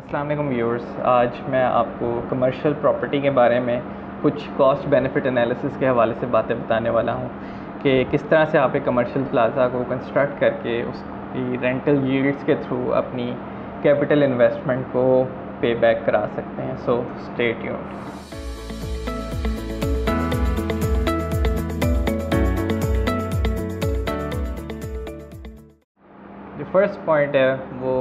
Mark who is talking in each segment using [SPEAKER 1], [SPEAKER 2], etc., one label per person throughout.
[SPEAKER 1] अस्सलाम वालेकुम व्यूअर्स। आज मैं आपको कमर्शियल प्रॉपर्टी के बारे में कुछ कॉस्ट बेनिफिट एनालिसिस के हवाले से बातें बताने वाला हूँ कि किस तरह से आप एक कमर्शियल प्लाज़ा को कंस्ट्रक्ट करके उसकी रेंटल यील्ड्स के थ्रू अपनी कैपिटल इन्वेस्टमेंट को पे बैक करा सकते हैं। So stay tuned. जो फर्स्ट पॉइंट है वो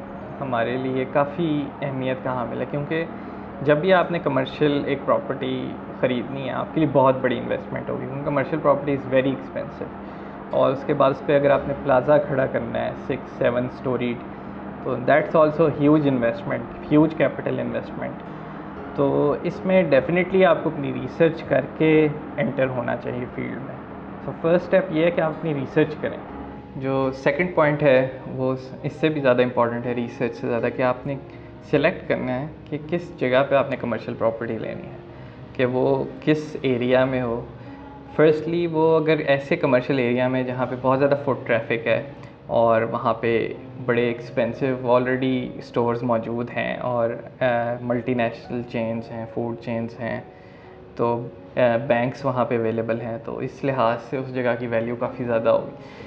[SPEAKER 1] हमारे लिए काफ़ी अहमियत का हामिल है, क्योंकि जब भी आपने कमर्शियल एक प्रॉपर्टी ख़रीदनी है आपके लिए बहुत बड़ी इन्वेस्टमेंट होगी, क्योंकि commercial property is very expensive. और उसके बाद उस पर अगर आपने प्लाज़ा खड़ा करना है 6-7 स्टोरीड, तो that's also huge investment, huge capital investment. तो इसमें डेफिनेटली आपको अपनी रिसर्च करके एंटर होना चाहिए फील्ड में। सो फर्स्ट स्टेप ये है कि आप अपनी रिसर्च करें। जो सेकंड पॉइंट है वो इससे भी ज़्यादा इम्पॉर्टेंट है रिसर्च से ज़्यादा, कि आपने सिलेक्ट करना है कि किस जगह पे आपने कमर्शियल प्रॉपर्टी लेनी है, कि वो किस एरिया में हो। फर्स्टली वो अगर ऐसे कमर्शियल एरिया में जहाँ पे बहुत ज़्यादा फुट ट्रैफिक है और वहाँ पे बड़े एक्सपेंसिव ऑलरेडी स्टोर्स मौजूद हैं और मल्टीनेशनल चेन्स हैं, फूड चेन्स हैं, तो बैंक्स वहाँ पे अवेलेबल हैं, तो इस लिहाज से उस जगह की वैल्यू काफ़ी ज़्यादा होगी।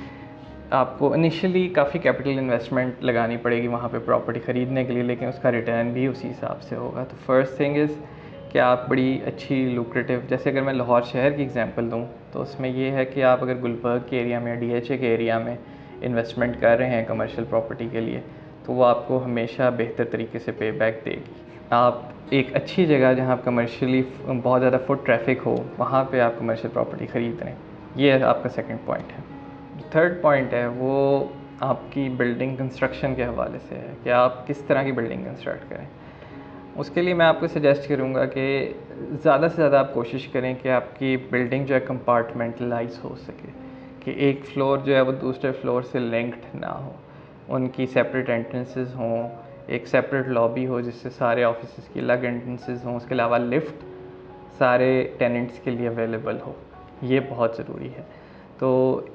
[SPEAKER 1] आपको इनिशियली काफ़ी कैपिटल इन्वेस्टमेंट लगानी पड़ेगी वहाँ पे प्रॉपर्टी ख़रीदने के लिए, लेकिन उसका रिटर्न भी उसी हिसाब से होगा। तो फर्स्ट थिंग इज़ कि आप बड़ी अच्छी लुक्रेटिव, जैसे अगर मैं लाहौर शहर की एग्जांपल दूँ तो उसमें ये है कि आप अगर गुलबर्ग के एरिया में या DHA के एरिया में इन्वेस्टमेंट कर रहे हैं कमर्शियल प्रॉपर्टी के लिए, तो वो आपको हमेशा बेहतर तरीके से पे बैक देगी। आप एक अच्छी जगह जहाँ कमर्शियली बहुत ज़्यादा फुट ट्रैफिक हो वहाँ पर आप कमर्शियल प्रॉपर्टी ख़रीद रहे हैं, ये आपका सेकेंड पॉइंट है। थर्ड पॉइंट है वो आपकी बिल्डिंग कंस्ट्रक्शन के हवाले से है कि आप किस तरह की बिल्डिंग कंस्ट्रक्ट करें। उसके लिए मैं आपको सजेस्ट करूँगा कि ज़्यादा से ज़्यादा आप कोशिश करें कि आपकी बिल्डिंग जो है कंपार्टमेंटलाइज हो सके, कि एक फ्लोर जो है वो दूसरे फ्लोर से लिंक्ड ना हो, उनकी सेपरेट एंट्रेंसेस हों, एक सेपरेट लॉबी हो जिससे सारे ऑफिस की अलग एंट्रेंसेस हों, उसके अलावा लिफ्ट सारे टेनेंट्स के लिए अवेलेबल हो, ये बहुत ज़रूरी है। तो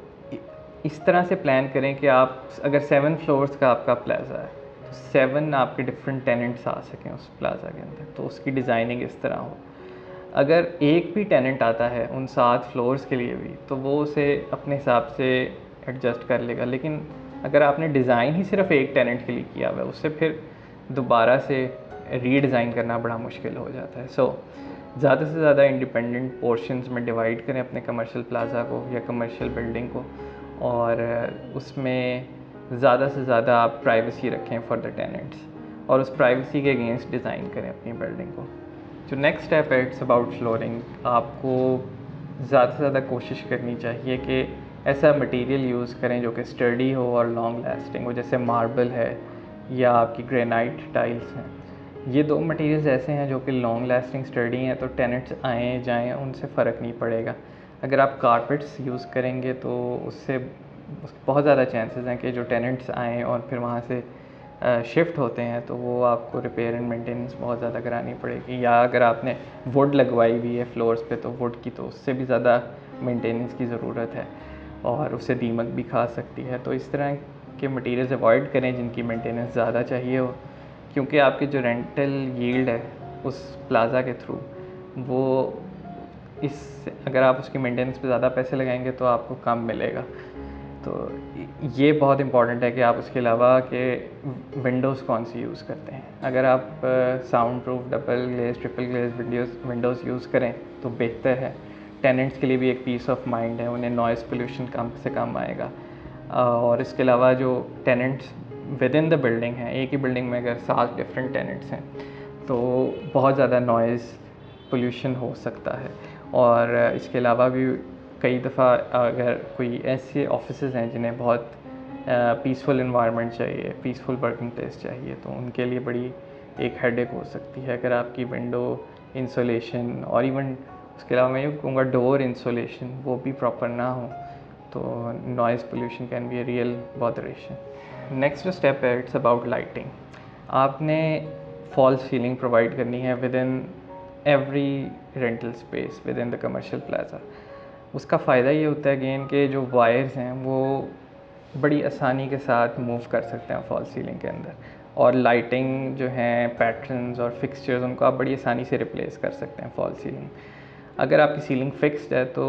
[SPEAKER 1] इस तरह से प्लान करें कि आप अगर 7 फ्लोर्स का आपका प्लाज़ा है तो 7 आपके डिफरेंट टेनेंट्स आ सकें उस प्लाज़ा के अंदर, तो उसकी डिज़ाइनिंग इस तरह हो। अगर एक भी टेनेंट आता है उन 7 फ्लोर्स के लिए भी, तो वो उसे अपने हिसाब से एडजस्ट कर लेगा, लेकिन अगर आपने डिज़ाइन ही सिर्फ एक टेनेंट के लिए किया हुआ है, उससे फिर दोबारा से रीडिज़ाइन करना बड़ा मुश्किल हो जाता है। सो ज़्यादा से ज़्यादा इंडिपेंडेंट पोर्शंस में डिवाइड करें अपने कमर्शियल प्लाज़ा को या कमर्शियल बिल्डिंग को, और उसमें ज़्यादा से ज़्यादा आप प्राइवेसी रखें फॉर द टेनेंट्स, और उस प्राइवेसी के अगेंस्ट डिज़ाइन करें अपनी बिल्डिंग को। जो नेक्स्ट स्टेप है इट्स अबाउट फ्लोरिंग। आपको ज़्यादा से ज़्यादा कोशिश करनी चाहिए कि ऐसा मटेरियल यूज़ करें जो कि स्टडी हो और लॉन्ग लास्टिंग हो, जैसे मार्बल है या आपकी ग्रेनाइट टाइल्स हैं। ये 2 मटेरियल्स ऐसे हैं जो कि लॉन्ग लास्टिंग स्टडी हैं, तो टेनेंट्स आएँ जाएँ उनसे फ़र्क नहीं पड़ेगा। अगर आप कारपेट्स यूज़ करेंगे तो उससे बहुत ज़्यादा चांसेस हैं कि जो टेनेंट्स आएँ और फिर वहाँ से शिफ्ट होते हैं तो वो आपको रिपेयर एंड मेंटेनेंस बहुत ज़्यादा करानी पड़ेगी। या अगर आपने वुड लगवाई हुई है फ्लोर्स पे, तो वुड की तो उससे भी ज़्यादा मेंटेनेंस की ज़रूरत है और उससे दीमक भी खा सकती है। तो इस तरह के मटेरियल्स अवॉइड करें जिनकी मेंटेनेंस ज़्यादा चाहिए हो, क्योंकि आपकी जो रेंटल यील्ड है उस प्लाज़ा के थ्रू वो अगर आप उसकी मेंटेनेंस पे ज़्यादा पैसे लगाएंगे तो आपको कम मिलेगा। तो ये बहुत इंपॉर्टेंट है कि आप उसके अलावा के विंडोज़ कौन सी यूज़ करते हैं। अगर आप soundproof double glaze triple glaze windows use करें तो बेहतर है। टेनेंट्स के लिए भी एक पीस ऑफ माइंड है, उन्हें नॉइज़ पोल्यूशन कम से कम आएगा। और इसके अलावा जो tenants within the building हैं, एक ही बिल्डिंग में अगर 7 डिफरेंट टेनेंट्स हैं तो बहुत ज़्यादा नॉइज़ पोल्यूशन हो सकता है। और इसके अलावा भी कई दफ़ा अगर कोई ऐसे ऑफिसेज़ हैं जिन्हें बहुत पीसफुल इन्वायरमेंट चाहिए, पीसफुल वर्किंग प्लेस चाहिए, तो उनके लिए बड़ी एक हेडेक हो सकती है अगर आपकी विंडो इंसुलेशन और इवन उसके अलावा मैं ये कहूँगा डोर इंसुलेशन वो भी प्रॉपर ना हो, तो noise pollution can be a real botheration. Next जो स्टेप है इट्स अबाउट लाइटिंग। आपने फॉल्स सीलिंग प्रोवाइड करनी है within every rental space within the commercial plaza. उसका फ़ायदा ये होता है अगेन कि जो वायर्स हैं वो बड़ी आसानी के साथ मूव कर सकते हैं फॉल्स सीलिंग के अंदर, और लाइटिंग जो है पैटर्न्स और फिक्सचर्स उनको आप बड़ी आसानी से रिप्लेस कर सकते हैं फॉल सीलिंग। अगर आपकी सीलिंग फिक्स्ड है तो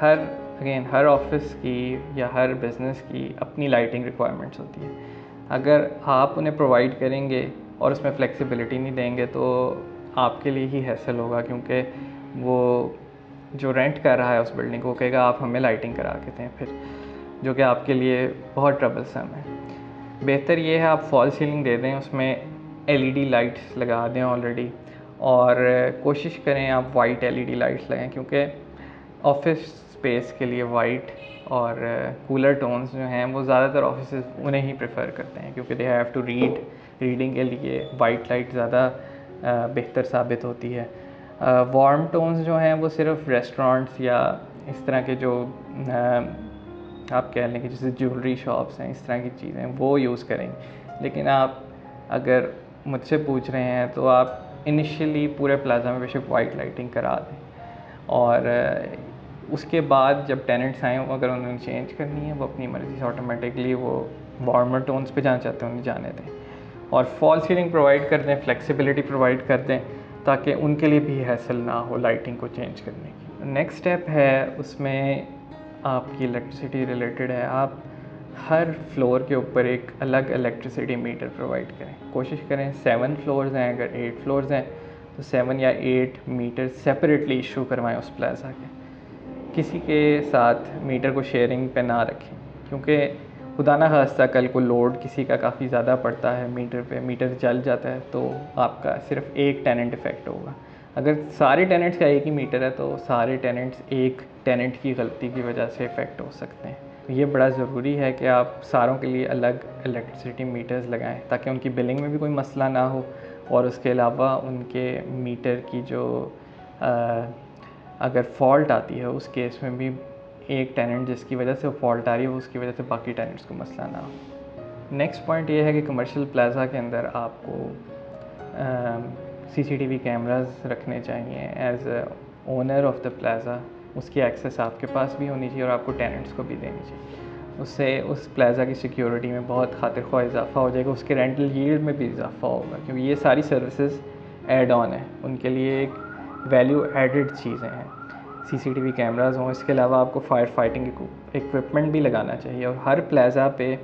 [SPEAKER 1] हर ऑफिस की या हर बिज़नेस की अपनी लाइटिंग रिक्वायरमेंट्स होती है। अगर आप उन्हें प्रोवाइड करेंगे और उसमें फ्लेक्सिबिलिटी नहीं देंगे तो आपके लिए ही हैसल होगा, क्योंकि वो जो रेंट कर रहा है उस बिल्डिंग को कहेगा आप हमें लाइटिंग करा के दें फिर, जो कि आपके लिए बहुत ट्रबलसम है। बेहतर ये है आप फॉल सीलिंग दे दें, उसमें एलईडी लाइट्स लगा दें ऑलरेडी, और कोशिश करें आप वाइट एलईडी लाइट्स लगाएं, क्योंकि ऑफिस स्पेस के लिए वाइट और कूलर टोन्स जो हैं वो ज़्यादातर ऑफिस उन्हें ही प्रेफर करते हैं, क्योंकि दे हैव टू रीडिंग के लिए वाइट लाइट ज़्यादा बेहतर साबित होती है। वार्म टोन्स जो हैं वो सिर्फ रेस्टोरेंट्स या इस तरह के जो आप कह लें कि जैसे ज्वेलरी शॉप्स हैं, इस तरह की चीज़ें वो यूज़ करेंगे। लेकिन आप अगर मुझसे पूछ रहे हैं तो आप इनिशियली पूरे प्लाज़ा में बेशक वाइट लाइटिंग करा दें, और उसके बाद जब टेनेंट्स आएँ अगर उन्होंने चेंज करनी है वो अपनी मर्ज़ी से ऑटोमेटिकली वो वार्मर टोन्स पे जहाँ चाहते हैं उन्हें जाने दें, और फॉल सीलिंग प्रोवाइड कर दें, फ्लेक्सिबिलिटी प्रोवाइड कर दें ताकि उनके लिए भी हैसल ना हो लाइटिंग को चेंज करने की। नेक्स्ट स्टेप है उसमें आपकी इलेक्ट्रिसिटी रिलेटेड है, आप हर फ्लोर के ऊपर एक अलग इलेक्ट्रिसिटी मीटर प्रोवाइड करें। कोशिश करें 7 फ्लोर्स हैं, अगर 8 फ्लोर्स हैं तो 7 या 8 मीटर सेपरेटली इशू करवाएं उस प्लाज़ा के। किसी के साथ मीटर को शेयरिंग पे ना रखें, क्योंकि खुदा ना खास्ता कल को लोड किसी का काफ़ी ज़्यादा पड़ता है मीटर पे, मीटर जल जाता है तो आपका सिर्फ एक टेनेंट इफ़ेक्ट होगा। अगर सारे टेनेंट्स का एक ही मीटर है तो सारे टेनेंट्स एक टेनेंट की गलती की वजह से इफ़ेक्ट हो सकते हैं। तो ये बड़ा ज़रूरी है कि आप सारों के लिए अलग इलेक्ट्रिसिटी मीटर्स लगाएं ताकि उनकी बिलिंग में भी कोई मसला ना हो, और उसके अलावा उनके मीटर की जो अगर फॉल्ट आती है उस केस में भी एक टेनेंट जिसकी वजह से फॉल्ट आ रही है उसकी वजह से बाकी टेनेंट्स को मसला ना हो। नेक्स्ट पॉइंट ये है कि कमर्शियल प्लाज़ा के अंदर आपको CCTV कैमरास रखने चाहिए। As owner of the plaza उसकी एक्सेस आपके पास भी होनी चाहिए और आपको टेनेंट्स को भी देनी चाहिए। उससे उस प्लाज़ा की सिक्योरिटी में बहुत खातिर ख्वाह इजाफा हो जाएगा, उसके रेंटल यील्ड में भी इजाफा होगा, क्योंकि ये सारी सर्विसेज ऐड ऑन है, उनके लिए एक वैल्यू एडिड चीज़ें हैं। CCTV कैमरास हों, इसके अलावा आपको फायर फाइटिंग इक्विपमेंट भी लगाना चाहिए, और हर प्लाज़ा पे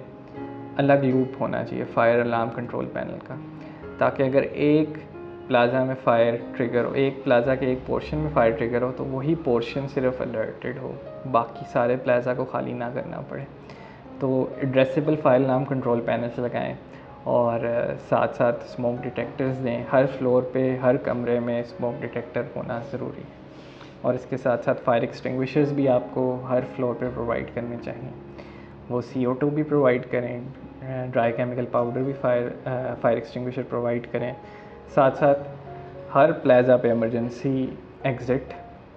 [SPEAKER 1] अलग लूप होना चाहिए फायर अलार्म कंट्रोल पैनल का, ताकि अगर एक प्लाज़ा में फायर ट्रिगर हो, एक प्लाज़ा के एक पोर्शन में फायर ट्रिगर हो तो वही पोर्शन सिर्फ अलर्टेड हो, बाकी सारे प्लाज़ा को खाली ना करना पड़े। तो addressable fire alarm control panels लगाएं, और साथ साथ स्मोक डिटेक्टर्स दें। हर फ्लोर पे हर कमरे में स्मोक डिटेक्टर होना ज़रूरी है, और इसके साथ साथ फायर एक्सटिंग्विशर्स भी आपको हर फ्लोर पे प्रोवाइड करने चाहिए। वो CO2 भी प्रोवाइड करें, ड्राई केमिकल पाउडर भी फायर एक्सटिंग्विशर प्रोवाइड करें। साथ साथ हर प्लाज़ा पे इमरजेंसी एग्ज़िट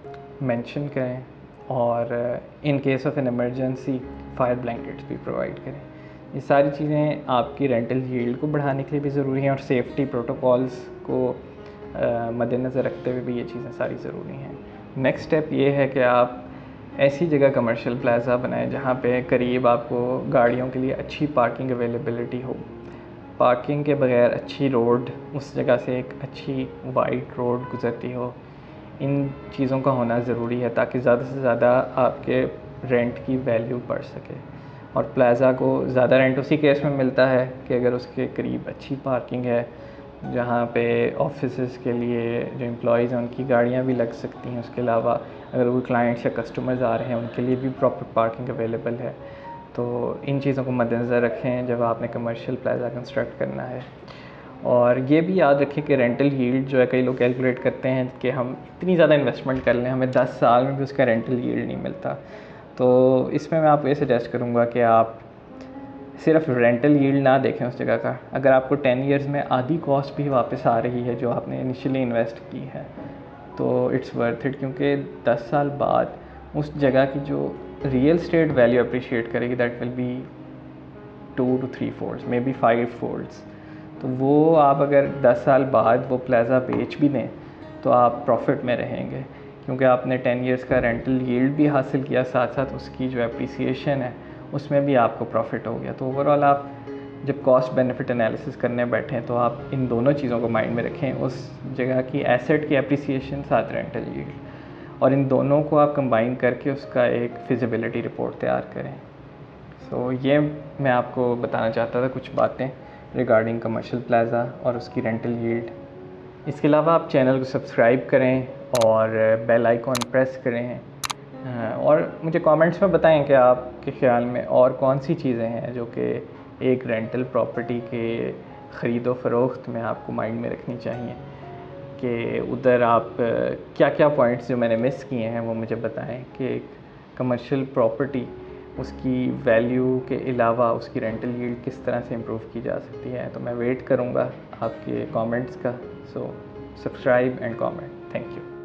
[SPEAKER 1] मेंशन करें, और in case of an emergency fire blankets भी प्रोवाइड करें। ये सारी चीज़ें आपकी रेंटल यील्ड को बढ़ाने के लिए भी ज़रूरी हैं, और सेफ्टी प्रोटोकॉल्स को मद्देनज़र रखते हुए भी ये चीज़ें सारी ज़रूरी हैं। नेक्स्ट स्टेप ये है कि आप ऐसी जगह कमर्शियल प्लाज़ा बनाएं जहाँ पे करीब आपको गाड़ियों के लिए अच्छी पार्किंग अवेलेबिलिटी हो। पार्किंग के बगैर अच्छी रोड, उस जगह से एक अच्छी वाइड रोड गुजरती हो, इन चीज़ों का होना ज़रूरी है ताकि ज़्यादा से ज़्यादा आपके रेंट की वैल्यू बढ़ सके। और प्लाज़ा को ज़्यादा रेंट उसी केस में मिलता है कि अगर उसके करीब अच्छी पार्किंग है, जहाँ पे ऑफिसेज़ के लिए जो एम्प्लॉयज़ हैं उनकी गाड़ियाँ भी लग सकती हैं। उसके अलावा अगर कोई क्लाइंट्स या कस्टमर्स आ रहे हैं उनके लिए भी प्रॉपर पार्किंग अवेलेबल है। तो इन चीज़ों को मद्देनज़र रखें जब आपने कमर्शियल प्लाज़ा कंस्ट्रक्ट करना है। और ये भी याद रखें कि रेंटल यील्ड जो है, कई लोग कैलकुलेट करते हैं कि हम इतनी ज़्यादा इन्वेस्टमेंट कर लें, हमें 10 साल में भी उसका रेंटल यील्ड नहीं मिलता। तो इसमें मैं आपको ये सजेस्ट करूँगा कि आप सिर्फ रेंटल यील्ड ना देखें उस जगह का। अगर आपको 10 ईयर्स में आधी कॉस्ट भी वापस आ रही है जो आपने इनिशियली इन्वेस्ट की है तो इट्स वर्थ इट, क्योंकि 10 साल बाद उस जगह की जो रियल स्टेट वैल्यू अप्रिशिएट करेगी that will be 2 to 3 folds, maybe 5 folds। तो वो आप अगर 10 साल बाद वो प्लाज़ा बेच भी दें तो आप प्रॉफिट में रहेंगे, क्योंकि आपने 10 ईयर्स का रेंटल यील्ड भी हासिल किया, साथ साथ उसकी जो एप्रिसिएशन है उसमें भी आपको प्रॉफिट हो गया। तो ओवरऑल आप जब कॉस्ट बेनिफिट एनालिसिस करने बैठें तो आप इन दोनों चीज़ों को माइंड में रखें, उस जगह की एसेट की एप्रिसिएशन साथ रेंटल यील्ड, और इन दोनों को आप कंबाइन करके उसका एक फिजिबिलिटी रिपोर्ट तैयार करें। सो ये मैं आपको बताना चाहता था कुछ बातें रिगार्डिंग कमर्शियल प्लाज़ा और उसकी रेंटल यील्ड। इसके अलावा आप चैनल को सब्सक्राइब करें और बेल आइकॉन प्रेस करें, और मुझे कमेंट्स में बताएं कि आपके ख़्याल में और कौन सी चीज़ें हैं जो कि एक रेंटल प्रॉपर्टी के ख़रीदो फ़रोख्त में आपको माइंड में रखनी चाहिए, कि उधर आप क्या क्या पॉइंट्स जो मैंने मिस किए हैं वो मुझे बताएं कि कमर्शियल प्रॉपर्टी उसकी वैल्यू के अलावा उसकी रेंटल यील्ड किस तरह से इम्प्रूव की जा सकती है। तो मैं वेट करूँगा आपके कमेंट्स का। So subscribe and comment. Thank you.